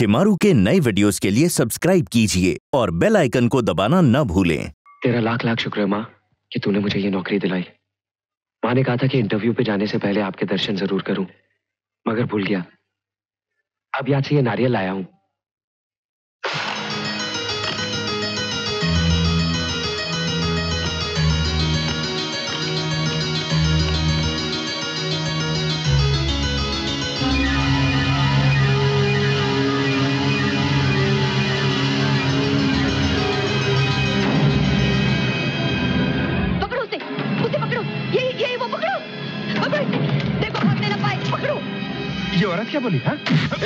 शिमारू के नए वीडियोस के लिए सब्सक्राइब कीजिए और बेल आइकन को दबाना न भूलें। तेरा लाख लाख शुक्र है माँ कि तूने मुझे ये नौकरी दिलाई। माँ ने कहा था कि इंटरव्यू पे जाने से पहले आपके दर्शन जरूर करूं, मगर भूल गया। अब याद से ये नारियल लाया हूं। ये औरत क्या बोली? हाँ?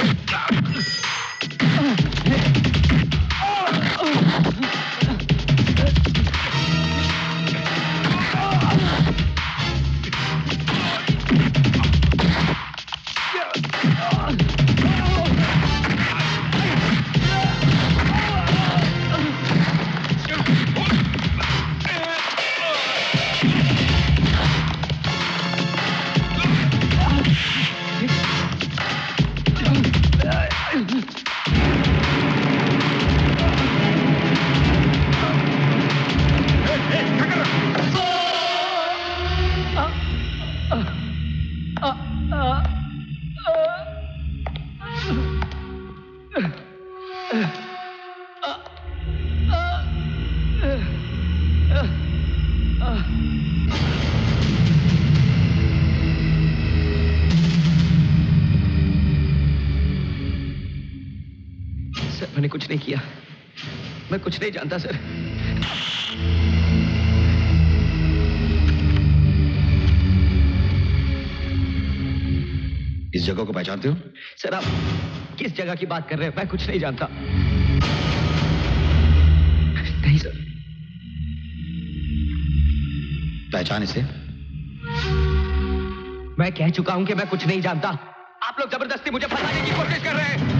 सर मैंने कुछ नहीं किया, मैं कुछ नहीं जानता सर। इस जगह को पहचानते हो? सर आप किस जगह की बात कर रहे हैं? मैं कुछ नहीं जानता। नहीं सर। पहचान इसे? मैं कह चुका हूं कि मैं कुछ नहीं जानता। आप लोग जबरदस्ती मुझे फंसाने की कोशिश कर रहे हैं।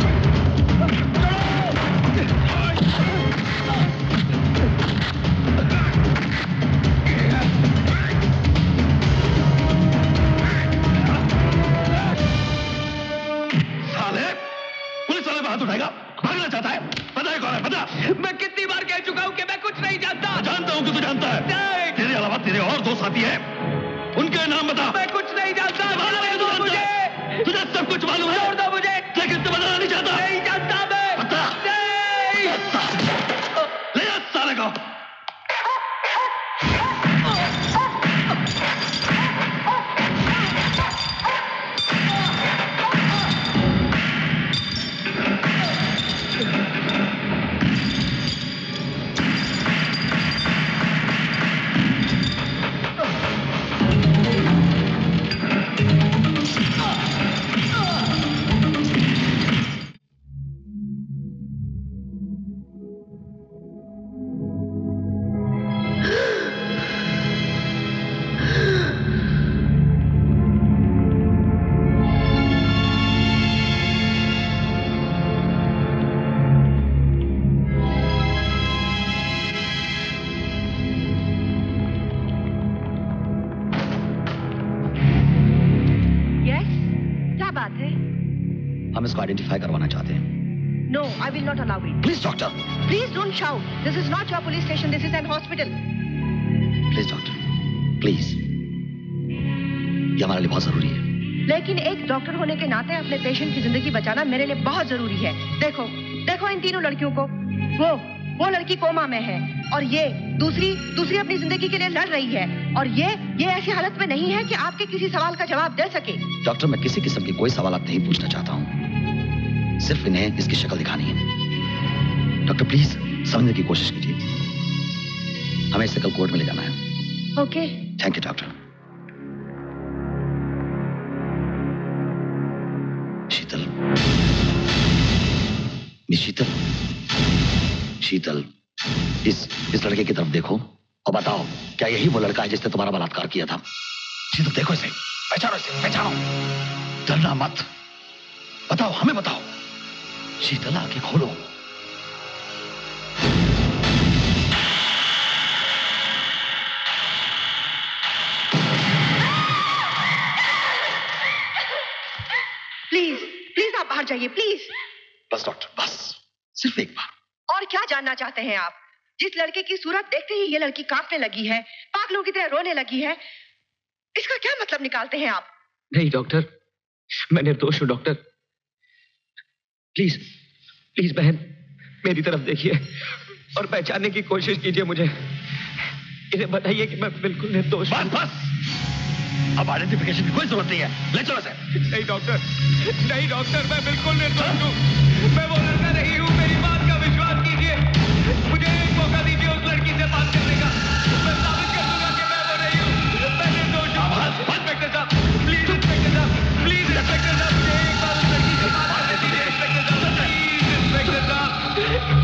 साले, पुलिस वाले हाथ उठाएगा, भागना चाहता है। पता है कौन है? पता? मैं कितनी बार कह चुका हूं कि मैं कुछ नहीं जानता। जानता हूं कि तू जानता है। तेरे अलावा तेरे और दो साथी हैं, उनके नाम बता। मैं कुछ नहीं जानता। मुझे तुझे सब कुछ मालूम है। छोड़ दो मुझे। लेकिन तू बताना नहीं चाहता। नहीं जानता मैं। बता। नहीं। ले जा साले को। हम इसको आइडेंटिफाई करवाना चाहते हैं। No, I will not allow it. Please doctor. Please don't shout. This is not your police station. This is an hospital. Please doctor, please. ये हमारे लिए बहुत जरूरी है। लेकिन एक डॉक्टर होने के नाते अपने पेशेंट की जिंदगी बचाना मेरे लिए बहुत जरूरी है। देखो, देखो इन तीनों लड़कियों को। वो लड़की कोमा में है और ये दूसरी अपनी जिंदगी के लिए लड़ रही है और ये ऐसी हालत में नहीं है कि आपके किसी सवाल का जवाब दे सके। डॉक्टर, मैं किसी किस्म की कोई सवाल आप नहीं पूछना चाहता हूँ, सिर्फ इन्हें इसकी शक्ल दिखानी है। डॉक्टर प्लीज समझने की कोशिश कीजिए। हमें इसे कल कोर्ट में ले जाना है। Okay. Thank you doctor. Sheetal, miss Sheetal, Sheetal, इस लड़के की तरफ देखो और बताओ, क्या यही वो लड़का है जिसने तुम्हारा बलात्कार किया था? शीतल देखो इसे, पहचानो इसे, पहचानो। डरना मत, बताओ, हमें बताओ। शीतल आंखें खोलो। प्लीज आप बाहर जाइए, प्लीज। बस डॉक्टर, बस सिर्फ एक बार। और क्या जानना चाहते हैं आप? जिस लड़के की सूरत देखते ही ये लड़की कांपने लगी है, पागलों की तरह रोने लगी है, इसका क्या मतलब निकालते हैं आप? नहीं डॉक्टर, मैं निर्दोष हूं डॉक्टर। प्लीज प्लीज बहन, मेरी तरफ देखिए और पहचानने की कोशिश कीजिए मुझे। इन्हें बताइए कि मैं बिल्कुल निर्दोष हूं। बस अब आइडेंटिफिकेशन की कोई जरूरत नहीं है, ले चलो इसे। नहीं डॉक्टर, नहीं डॉक्टर, मैं बिल्कुल निर्दोष हूं। मैं वो लड़का नहीं हूं, मेरी बात का विश्वास कीजिए। मुझे एक मौका दीजिए उस लड़की से बात करने का। मैं साबित कर दूंगा कि मैं वो नहीं हूं, मैं निर्दोष हूं। इंस्पेक्टर साहब प्लीज, इंस्पेक्टर साहब प्लीज, इंस्पेक्टर साहब मुझे एक बार उस लड़की से बात करने दीजिए। इंस्पेक्टर साहब प्लीज, इंस्पेक्टर साहब।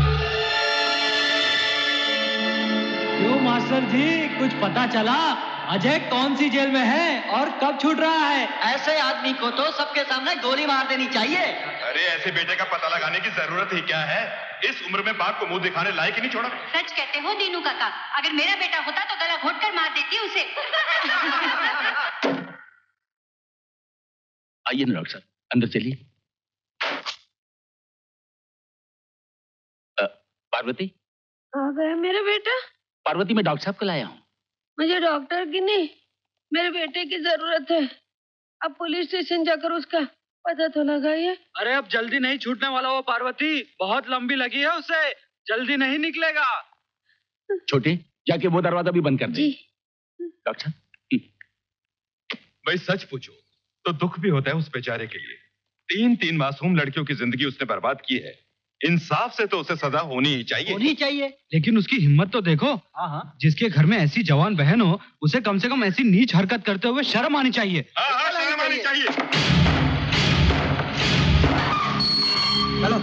क्यों मास्टर जी, कुछ पता चला? अजय कौन सी जेल में है और कब छूट रहा है? ऐसे आदमी को तो सबके सामने गोली मार देनी चाहिए। अरे ऐसे बेटे का पता लगाने की जरूरत ही क्या है? इस उम्र में बाप को मुंह दिखाने लायक ही नहीं छोड़ा। सच कहते हो दीनू काका, अगर मेरा बेटा होता तो गला घोट कर मार देती उसे। आइए ना डॉक्टर साहब, अंदर चलिए। पार्वती। आ गया मेरा बेटा? पार्वती, मैं डॉक्टर साहब को लाया हूँ। मुझे डॉक्टर की नहीं, मेरे बेटे की जरूरत है। अब पुलिस स्टेशन जाकर उसका पता तो लगाइए। अरे अब जल्दी नहीं छूटने वाला वो पार्वती, बहुत लंबी लगी है उसे, जल्दी नहीं निकलेगा। छोटे, जाके वो दरवाजा भी बंद कर दे। डॉक्टर साहब, भाई सच पूछो तो दुख भी होता है उस बेचारे के लिए। 3 मासूम लड़कियों की जिंदगी उसने बर्बाद की है। इंसाफ से तो उसे सजा होनी ही चाहिए। होनी चाहिए। लेकिन उसकी हिम्मत तो देखो। हाँ, जिसके घर में ऐसी जवान बहन हो, उसे कम से कम ऐसी नीच हरकत करते हुए शर्म आनी चाहिए। हाँ, शर्म आनी चाहिए। चलो।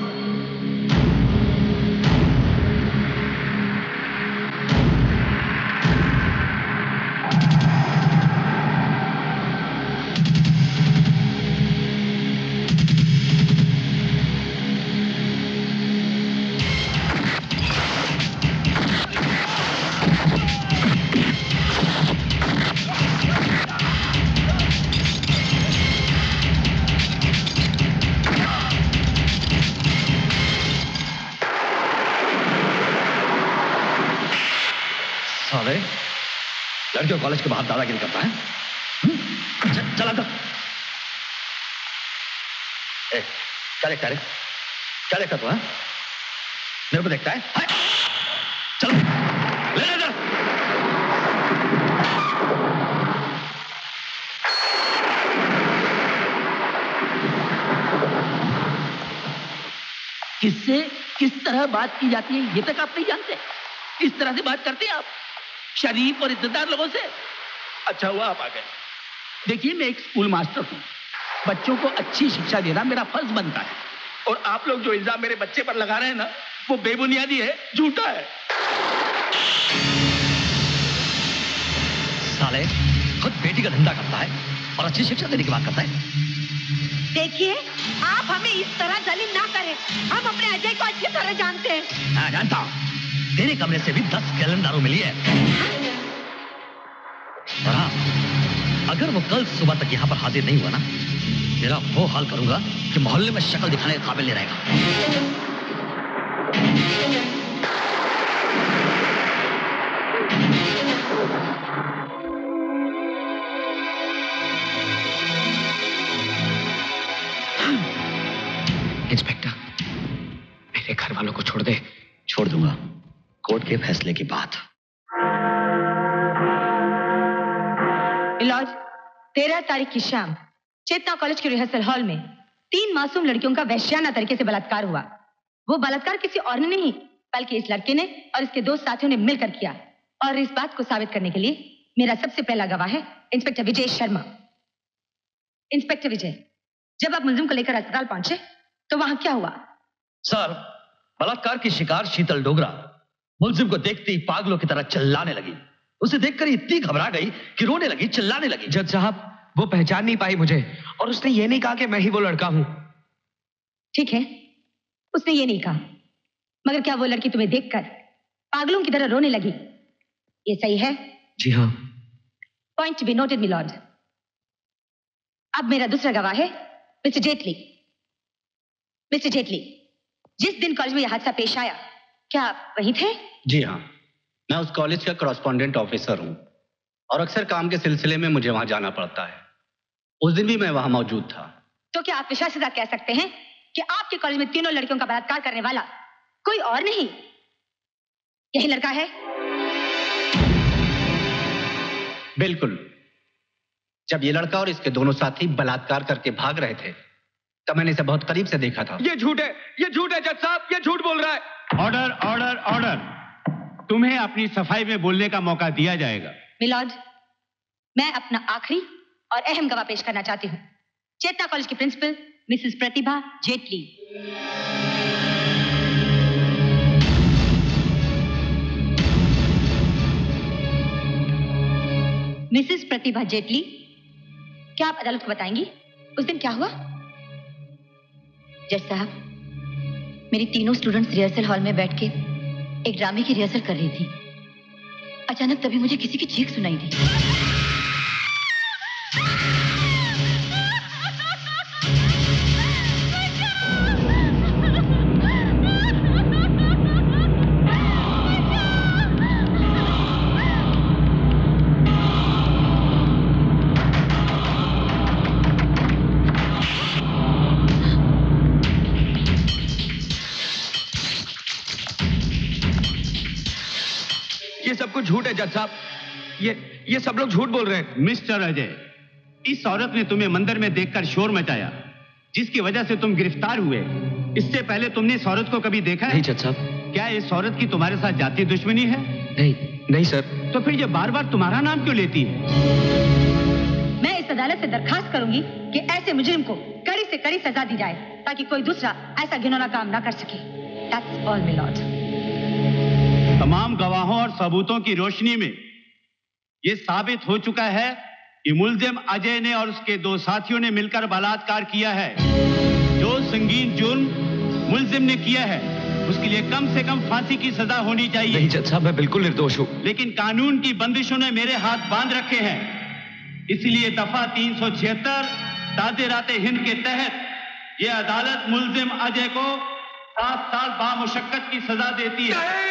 साले, लड़कियों कॉलेज के बाहर दादागिरी करता है। चल अंदर। क्या देखता है? क्या देखता तू? मेरे को देखता है? चलो ले इधर। किससे किस तरह बात की जाती है ये तक आप नहीं जानते? इस तरह से बात करते हैं आप शरीफ और इज्जतदार लोगों से? अच्छा हुआ आप आ गए। देखिए, मैं एक स्कूल मास्टर हूं। बच्चों को अच्छी शिक्षा देना मेरा फर्ज बनता है। और आप लोग जो इल्जाम मेरे बच्चे पर लगा रहे हैं ना, वो बेबुनियादी है, झूठा है। साले खुद बेटी का धंधा करता है और अच्छी शिक्षा देने की बात करता है। देखिए, आप हमें इस तरह जलील ना करें। हम अपने अजय को अच्छी तरह जानते हैं। हाँ, जानता हूँ। तेरे कमरे से भी 10 गैलन दारू मिली है। और हाँ, अगर वो कल सुबह तक यहाँ पर हाजिर नहीं हुआ ना, मेरा वो हाल करूंगा कि मोहल्ले में शक्ल दिखाने के काबिल नहीं रहेगा। इंस्पेक्टर, मेरे घर वालों को छोड़ दे। छोड़ दूंगा, कोर्ट के फैसले के बाद। इलाज 13 तारीख की शाम चेतना कॉलेज के रिहर्सल हॉल में 3 मासूम लड़कियों का वैश्याना तरीके से बलात्कार हुआ। वो बलात्कार किसी और ने नहीं, बल्कि इस लड़के ने और इसके 2 साथियों ने मिलकर किया। और इस बात को साबित करने के लिए मेरा सबसे पहला गवाह है इंस्पेक्टर विजय शर्मा। इंस्पेक्टर विजय, जब आप मुलजिम को लेकर अस्पताल पहुंचे तो वहां क्या हुआ? सर, बलात्कार की शिकार शीतल डोगरा मुलजिम को देखते ही पागलों की तरह चिल्लाने लगी। उसे देखकर इतनी घबरा गई कि रोने लगी, चिल्लाने लगी। जज साहब, वो पहचान नहीं पाई मुझे और उसने ये नहीं कहा कि मैं ही वो लड़का हूं। ठीक है, उसने ये नहीं कहा, मगर क्या वो लड़की तुम्हें देखकर पागलों की तरह रोने लगी? ये सही है? जी हाँ। Point to be noted milord. अब मेरा दूसरा गवाह है मिस्टर जेटली। मिस्टर जेटली, जिस दिन कॉलेज में यह हादसा पेश आया, क्या आप वहीं थे? जी हाँ, मैं उस कॉलेज का कॉरेस्पॉन्डेंट ऑफिसर हूँ और अक्सर काम के सिलसिले में मुझे वहां जाना पड़ता है। उस दिन भी मैं वहां मौजूद था। तो क्या आप विश्वास के साथ कह सकते हैं कि आपके कॉलेज में तीनों लड़कियों का बलात्कार करने वाला कोई और नहीं, यही लड़का है? बिल्कुल। जब ये लड़का और इसके दोनों साथी बलात्कार करके भाग रहे थे तब मैंने इसे बहुत करीब से देखा था। ये झूठ है जज साहब, ये झूठ बोल रहा है। Order order order. तुम्हें अपनी सफाई में बोलने का मौका दिया जाएगा। मिलॉर्ड, मैं अपना आखिरी और अहम गवाह पेश करना चाहती हूँ। चेतना कॉलेज की principal Mrs Pratibha Jaitley. Mrs Pratibha Jaitley, क्या आप अदालत को बताएंगी उस दिन क्या हुआ? जज साहब, मेरी तीनों स्टूडेंट्स रिहर्सल हॉल में बैठ के एक ड्रामे की रिहर्सल कर रही थी। अचानक तभी मुझे किसी की चीख सुनाई दी। ये सब कुछ झूठ है जज साहब, ये सब लोग झूठ बोल रहे हैं। मिस्टर अजय, इस औरत ने तुम्हें मंदिर में देखकर शोर मचाया, जिसकी वजह से तुम गिरफ्तार हुए। इससे पहले तुमने इस औरत को कभी देखा है? नहीं जज साहब। क्या इस औरत की तुम्हारे साथ जाति दुश्मनी है? नहीं सर। तो फिर ये बार बार तुम्हारा नाम क्यों लेती है? मैं इस अदालत से दरखास्त करूंगी कि ऐसे मुजरिम को कड़ी से कड़ी सजा दी जाए ताकि कोई दूसरा ऐसा घिनौना काम ना कर सके। That's all, my lord. तमाम गवाहों और सबूतों की रोशनी में यह साबित हो चुका है कि मुल्जिम अजय ने और उसके दो साथियों ने मिलकर बलात्कार किया है। जो संगीन जुर्म मुल्जिम ने किया है उसके लिए कम से कम फांसी की सजा होनी चाहिए। नहीं जज साहब, मैं बिल्कुल निर्दोष हूँ। लेकिन कानून की बंदिशों ने मेरे हाथ बांध रखे हैं, इसलिए दफा 376 ताज़े-राते हिंद के तहत यह अदालत मुल्जिम अजय को 7 साल बामुशक्कत की सजा देती है।